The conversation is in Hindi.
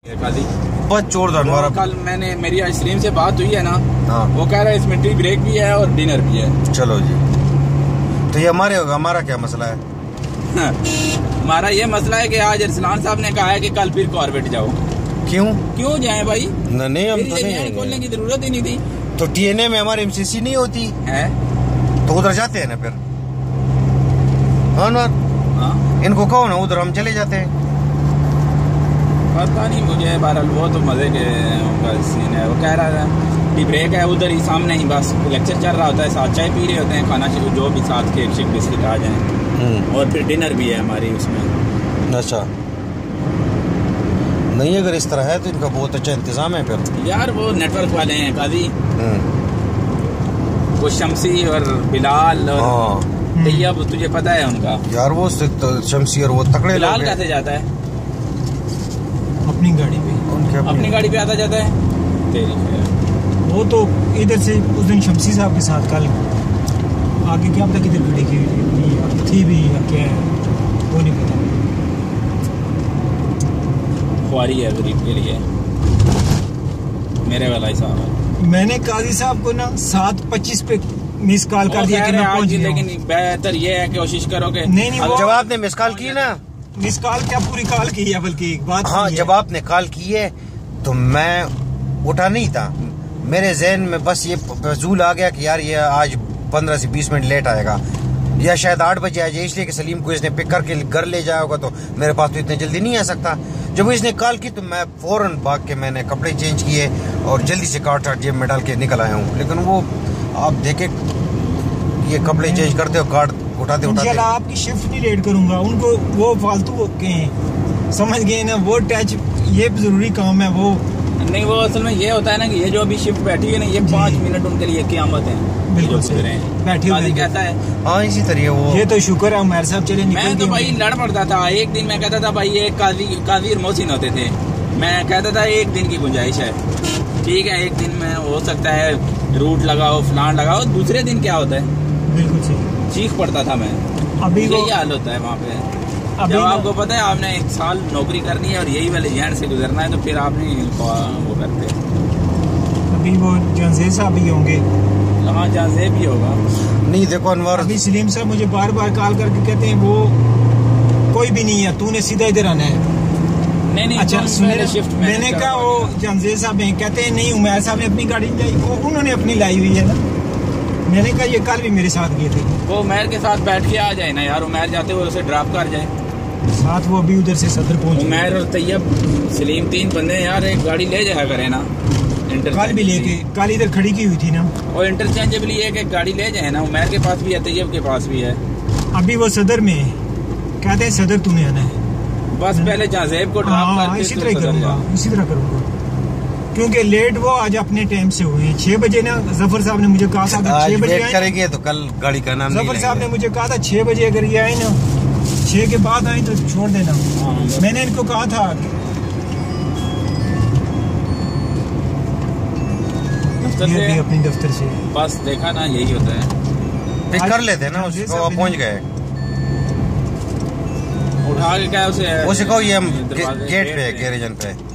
बस जोरदार। चलो जी, तो ये हमारा क्या मसला है? हमारा ये मसला है कि आज अरसलान साहब ने कहा है कि कल फिर कॉर्बेट जाओ। क्यों जाए भाई? नहीं, हम तो नहीं खोलने की जरूरत ही नहीं थी। तो टीएनए में हमारे एमसीसी नहीं होती है तो उधर जाते हैं ना फिर। हाँ, इनको कहो ना उधर हम चले जाते हैं। पता नहीं मुझे, बहरहाल वो तो मजे के सीन है। वो कह रहा है टी ब्रेक है उधर ही सामने ही, बस लेक्चर चल रहा होता है, साथ चाय पी रहे होते हैं, खाना जो भी साथ केक शेक बिस्किट आ जाए, और फिर डिनर भी है हमारी उसमें। अच्छा, नहीं अगर इस तरह है तो इनका बहुत अच्छा इंतजाम है फिर। यार वो नेटवर्क वाले हैं काजी, वो शमसी और बिलाल और तैयब, तुझे पता है उनका। यार वो शमसी और वो तकड़े बिलाल कैसे जाता है? अपनी गाड़ी पे। अपनी गाड़ी पे आता जाता है तेरी। वो तो इधर से उस दिन शमसी साहब के साथ कल आगे क्या पता किधर खड़ी थी भी क्या है वो नहीं पता। ख्वारी है गरीब के लिए, मेरे वाला हिसाब है। मैंने काजी साहब को ना 7:25 पे मिस कॉल कर दिया कि मैं पहुंच गया, लेकिन बेहतर ये है कि कोशिश करो कि नहीं जब आपने मिस कॉल की ना, मिस कॉल क्या पूरी कॉल की है, बल्कि एक बात। हाँ, जब आपने कॉल की है तो मैं उठा नहीं था, मेरे जहन में बस ये फजूल आ गया कि यार ये आज 15 से 20 मिनट लेट आएगा, या शायद 8 बजे आ जाए, इसलिए कि सलीम को इसने पिक करके घर ले जाया होगा, तो मेरे पास तो इतने जल्दी नहीं आ सकता। जब इसने कॉल की तो मैं फौरन भाग के मैंने कपड़े चेंज किए और जल्दी से कार्ड जेब में डाल के निकल आया हूँ। लेकिन वो आप देखे ये कपड़े चेंज करते हो, कार्ड उठाते उठाते। आपकी शिफ्ट नहीं लेट करूंगा, उनको वो फालतू के हैं, समझ गए ना, वो टच ये जरूरी काम है। वो नहीं, वो असल में ये होता है ना कि ये जो अभी शिफ्ट बैठी है ना, ये 5 मिनट उनके लिए क़यामत है। बिल्कुल बैठी हुई कहता है। हाँ, इसी तरह वो, ये तो शुक्र है उमर साहब चले निकल। मैं तो भाई लड़ पड़ता था। एक दिन मैं कहता था भाई ये काजी और मोहसिन होते थे, मैं कहता था एक दिन की गुंजाइश है, ठीक है, एक दिन में हो सकता है रूट लगाओ फलान लगाओ, दूसरे दिन क्या होता है? बिल्कुल सही, चीख पड़ता था मैं। अभी यही हाल होता है वहाँ पे। जब आपको पता है आपने 1 साल नौकरी करनी है और यही वाले जहन से गुजरना है, तो फिर आप नहीं वो करते। अभी वो जानजेब साहब भी होंगे। हाँ, जानजेब भी होगा। नहीं देखो अनवर, अभी सलीम साहब मुझे बार बार कॉल करके कहते हैं वो कोई भी नहीं है, तूने सीधा इधर आना है। नहीं, अच्छा, मैंने कहा वो जानजेब साहब कहते हैं नहीं, उमर साहब ने अपनी गाड़ी लाई, उन्होंने अपनी लाई हुई है ना। मैंने कहा ये कल भी मेरे साथ गए थे। वो उमर के साथ बैठ के आ जाए ना यार, उमर जाते हुए उसे ड्रॉप कर जाए साथ। वो अभी उधर से सदर पहुंचे, उमर और तैयब सलीम 3 बंदे यार, एक गाड़ी ले जाया करे ना। कल भी लेके कल इधर खड़ी की हुई थी ना, और इंटरचेंजेबली एक गाड़ी ले जाए ना, उमर के पास भी है, तैयब के पास भी है। अभी वो सदर में कहते हैं सदर तूने आना है, बस पहले जानजेब को ड्रॉप करके इसी तरह करूँगा, क्योंकि लेट वो आज अपने टाइम से हुए हैं। 6 बजे ना जफर साहब ने मुझे कहा था 6 बजे करेंगे तो कल गाड़ी का नाम जफर साहब ने मुझे कहा था 6 बजे अगर ये आए ना, 6 के बाद आए तो छोड़ देना। मैंने इनको कहा था ये भी अपने दफ्तर से, बस देखा ना यही होता है। पिक कर लेते ना उसको, पहुंच गए, उठा के क्या उसे कहो ये हम गेट पे गैरेजन पे